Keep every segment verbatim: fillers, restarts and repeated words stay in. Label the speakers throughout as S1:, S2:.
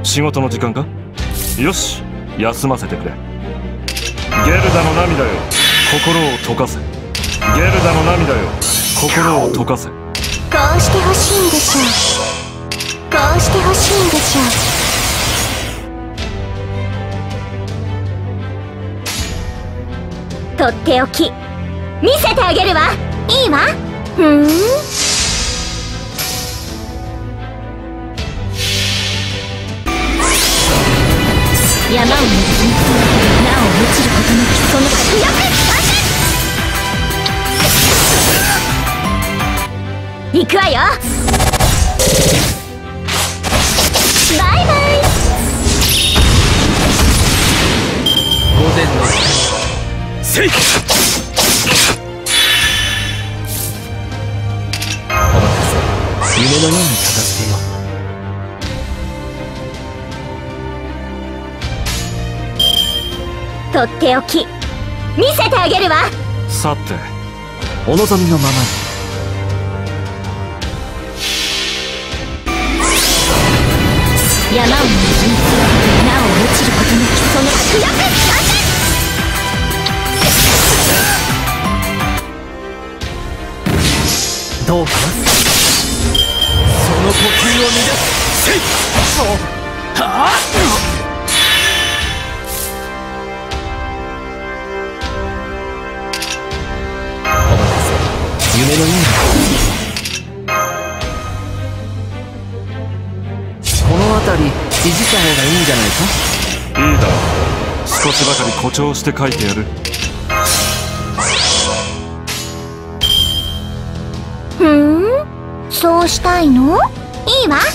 S1: 仕事の時間か。よし、休ませてくれ。ゲルダの涙よ、心を溶かせ。ゲルダの涙よ、心を溶かせ。
S2: こうしてほしいんでしょう。こうしてほしいんでしょう。とっておき見せてあげるわ。いいわ。ふーん。山を登り、なお落ちることなきその強く行くわよ。バイバイ。
S3: 午前のせい。お任せ。夢のように片付けよう。
S2: とっておき見せてあげるわ。
S1: さて、
S3: お望みのままに。
S2: 山を登り、なお落ちることなきその強く
S3: どうかな。その呼吸を乱す。せい。はあ。夢のような。この辺りいじった方がいいんじゃないか。
S1: いいだろう。少しばかり誇張して書いてやる。
S2: ふーん、そうしたいの？いいわ。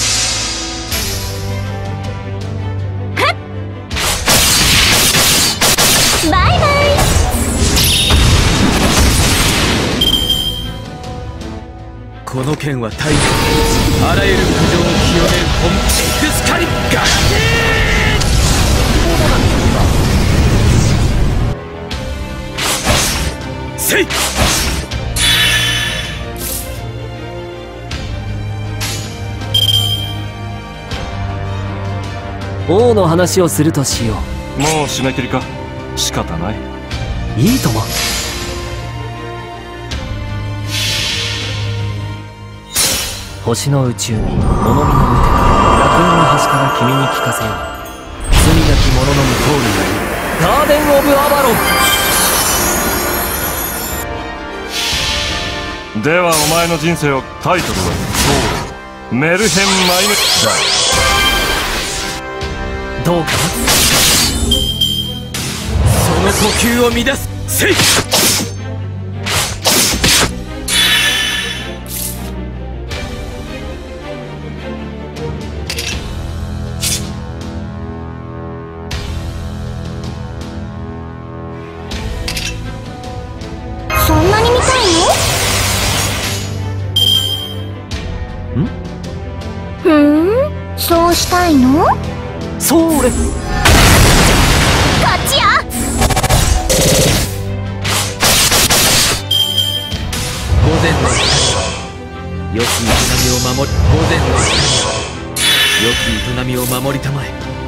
S2: はっ、バイバイ。
S3: この剣は大義、あらゆる苦情を清める本エクスカリガラテー。せい。王の話をするとしよ
S1: う。もう締め切りか。仕方ない。
S3: いいとも。星の宇宙に物見の無手、楽園の端から君に聞かせよう。罪なき者の無通りなり、ガーデン・オブ・アバロ
S1: ン。ではお前の人生を、タイトルはそうメルヘン・マイメ
S3: だ。どうかな。その呼吸を乱す。せい。
S2: そんなに見たいの？ん？ふーん、そうしたいの？
S3: それ。こ
S2: っちよ。
S3: 午前の光、良き営みを守り、午前の光、良き営みを守りたまえ。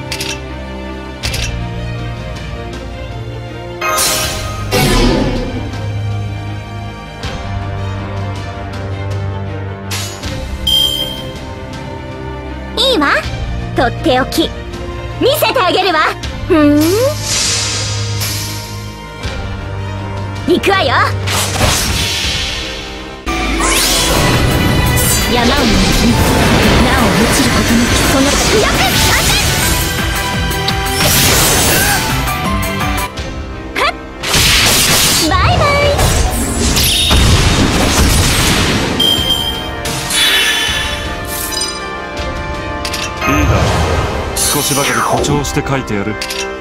S2: いいわ。とっておき見せてあげるわ。ふーん。行くわよ。山を登り、なお落ちることなきその強くはっ、バイバイ。
S1: いいだろう。少しばかり誇張して書いてやる。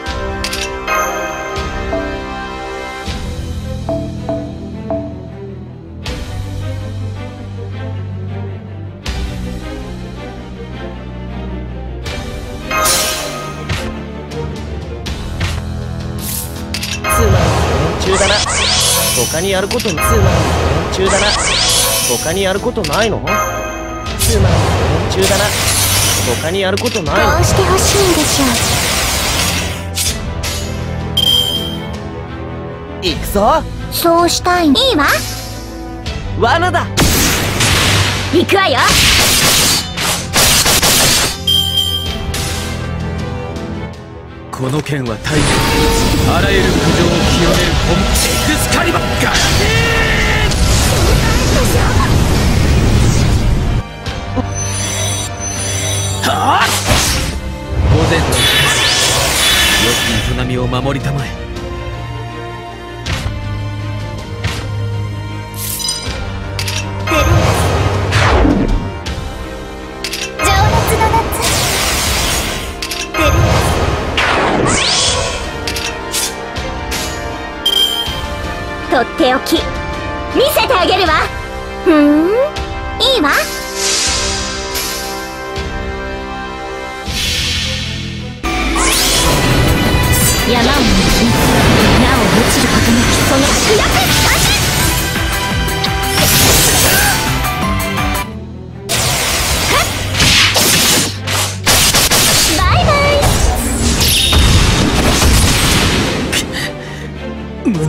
S4: だな。他にやることつまん連中だな。他にやることないの？つまん連中だな。 他にやることない
S2: どうしてほしいんでしょ
S4: の？行くぞ。
S2: そうしたい。いいわ。
S4: 罠だ。
S2: 行くわよ。
S3: この剣は大義、あらゆる苦情を清める本エクスカリバーガラはあ、午前の日良き営みを守りたまえ。
S2: 情熱の夏。出る。とっておき見せてあげるわ。ふーん、いいわ。山を抜き、なお落ちることなきその主役完成。バイバイ。
S3: 無念。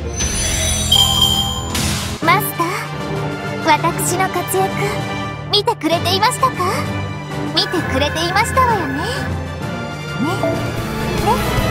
S2: マスター、私の活躍見てくれていましたか？見てくれていましたわよね。ね、ね。